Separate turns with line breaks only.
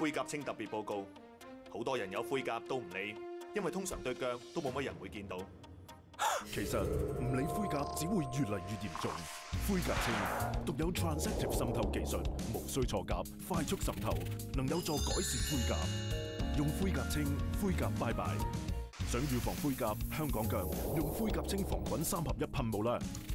灰甲青特別報告，好多人有灰甲都唔理，因為通常對腳都冇乜人會見到。
其實唔理灰甲只會越嚟越嚴重。灰甲青獨有 Transactive 滲透技術，無需錯甲，快速滲透，能有助改善灰甲。用灰甲青，灰甲拜拜。想預防灰甲，香港腳用灰甲青防菌3合1噴霧啦。